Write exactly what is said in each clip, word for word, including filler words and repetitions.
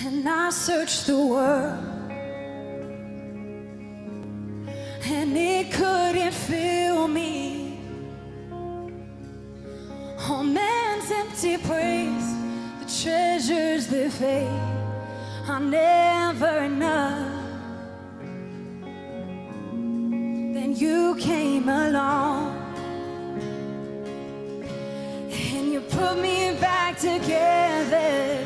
And I searched the world, and it couldn't fill me. All man's empty praise, the treasures that fade are never enough. Then you came along, and you put me back together.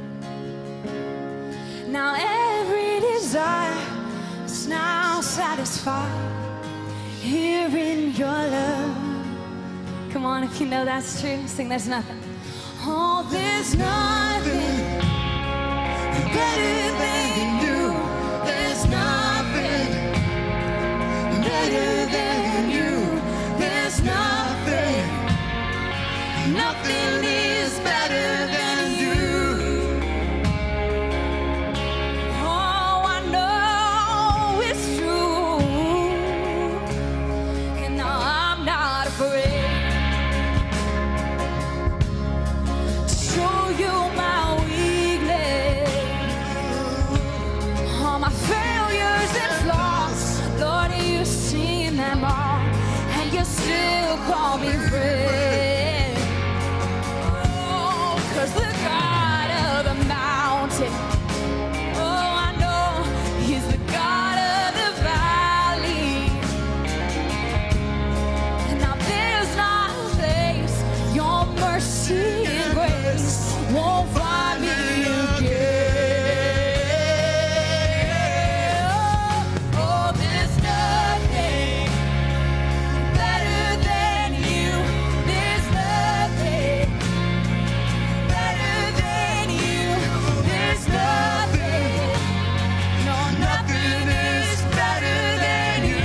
Now every desire is now satisfied here in your love. Come on, if you know that's true, sing There's Nothing. Oh, there's nothing better than you. There's nothing better than you. There's nothing, nothing is better than you. Oh, I know it's true, and now I'm not afraid to show you my weakness, all my failures and flaws. Lord, you've seen them all, and you still call me friend. Oh, 'cause the God of the mountain, oh, I know He's the God of the valley. And now there's not a place your mercy and grace won't find me again. Oh, there's nothing better than you. There's nothing better than you. There's nothing, no, nothing is better than you.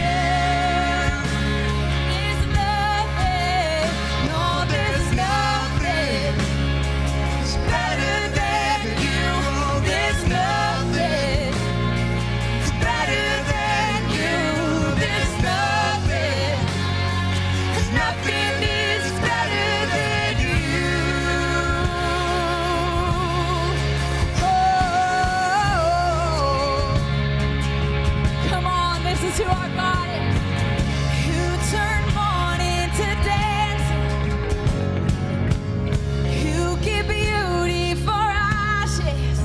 There's nothing, no, there's nothing is better than you. There's nothing is better than you. There's nothing, nothing is better than you. Oh, come on, listen to our God. You turn mourning to dancing. You give beauty for ashes.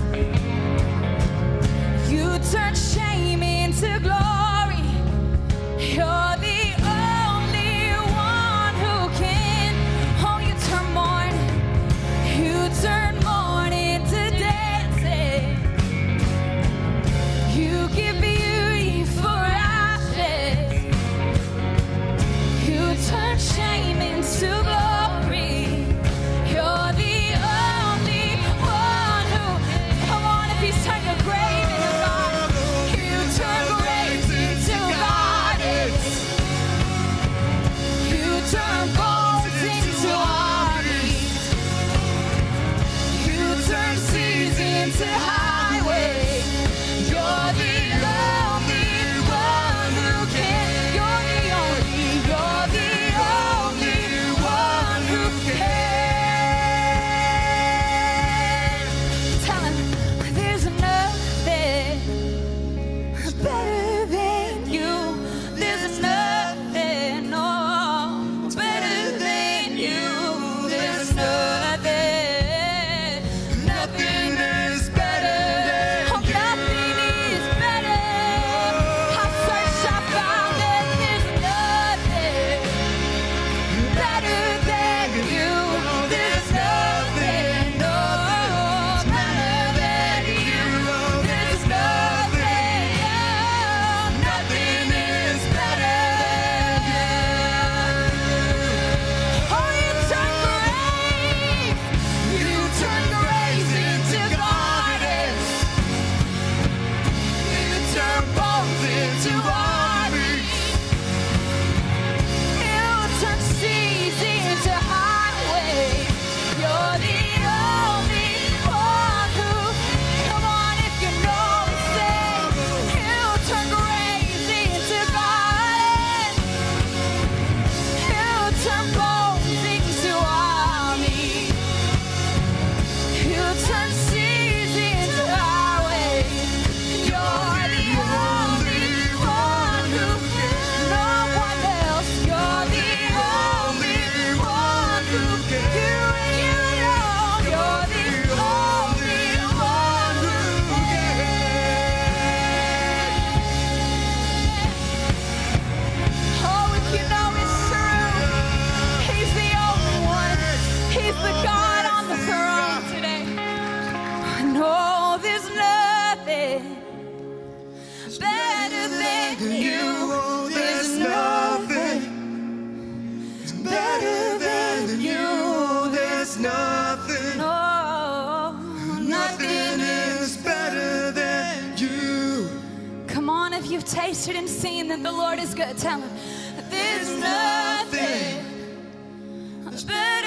You turn shame into glory. You're the only one who can. Oh, you turn mourning. You turn mourning to dancing. You give beauty for ashes. You turn shame into glory. You're the only one who. Come on, if He's turned your grave into God, you turn graves into gardens. You turn bones into armies. You turn seas into highways. You're the only one who can. You're the only, you're the only one who can. Tell him there's nothing better than you. There's nothing, no, better than you. There's nothing, nothing is better nothing better than you. There's nothing better than you. There's nothing. No, nothing is better than you. Come on, if you've tasted and seen that the Lord is good, tell him there's nothing better.